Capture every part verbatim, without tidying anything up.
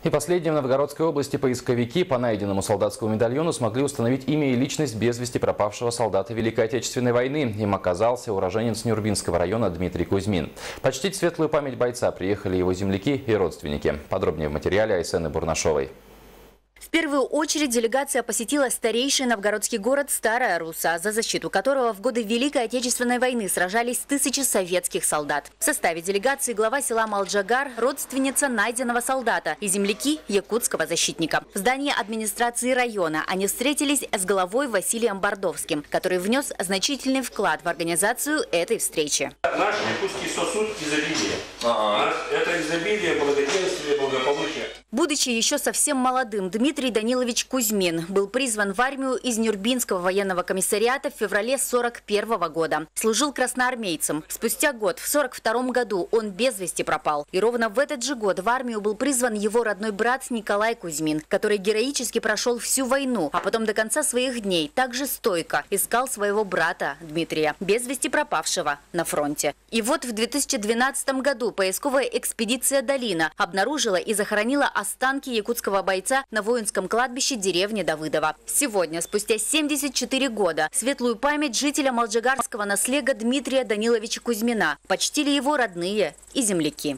И последним в Новгородской области поисковики по найденному солдатскому медальону смогли установить имя и личность без вести пропавшего солдата Великой Отечественной войны. Им оказался уроженец Нюрбинского района Дмитрий Кузьмин. Почтить светлую память бойца приехали его земляки и родственники. Подробнее в материале Айсены Бурнашовой. В первую очередь делегация посетила старейший новгородский город Старая Руса, за защиту которого в годы Великой Отечественной войны сражались тысячи советских солдат. В составе делегации глава села Малджагар, родственница найденного солдата и земляки якутского защитника. В здании администрации района они встретились с главой Василием Бордовским, который внес значительный вклад в организацию этой встречи. Наш якутский сосуд изобилия. Ага. Это изобилие, благоденствие, благополучие. Будучи еще совсем молодым, Дмитрий Данилович Кузьмин был призван в армию из Нюрбинского военного комиссариата в феврале сорок первого года. Служил красноармейцем. Спустя год, в сорок втором году, он без вести пропал. И ровно в этот же год в армию был призван его родной брат Николай Кузьмин, который героически прошел всю войну, а потом до конца своих дней также стойко искал своего брата Дмитрия, без вести пропавшего на фронте. И вот в две тысячи двенадцатом году поисковая экспедиция «Долина» обнаружила и захоронила останки якутского бойца на воинском кладбище деревни Давыдово. Сегодня, спустя семьдесят четыре года, светлую память жителя малджагарского наслега Дмитрия Даниловича Кузьмина почтили его родные и земляки.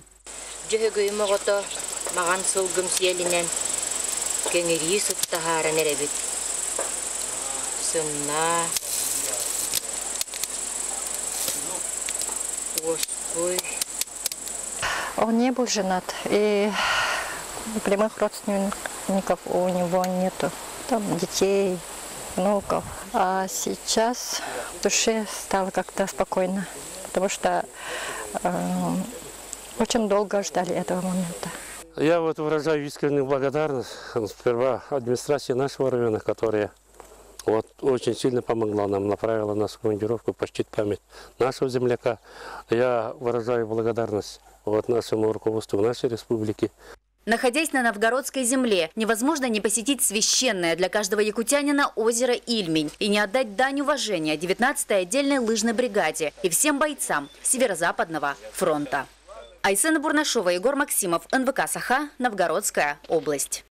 Он не был женат, и прямых родственников у него нету, там детей, внуков. А сейчас в душе стало как-то спокойно, потому что э, очень долго ждали этого момента. Я вот выражаю искреннюю благодарность сперва администрации нашего района, которая вот очень сильно помогла нам, направила нас в командировку почтить память нашего земляка. Я выражаю благодарность вот нашему руководству нашей республики. Находясь на новгородской земле, невозможно не посетить священное для каждого якутянина озеро Ильмень и не отдать дань уважения девятнадцатой отдельной лыжной бригаде и всем бойцам Северо-Западного фронта. Айсена Бурнашова, Егор Максимов, эн вэ ка «Саха», Новгородская область.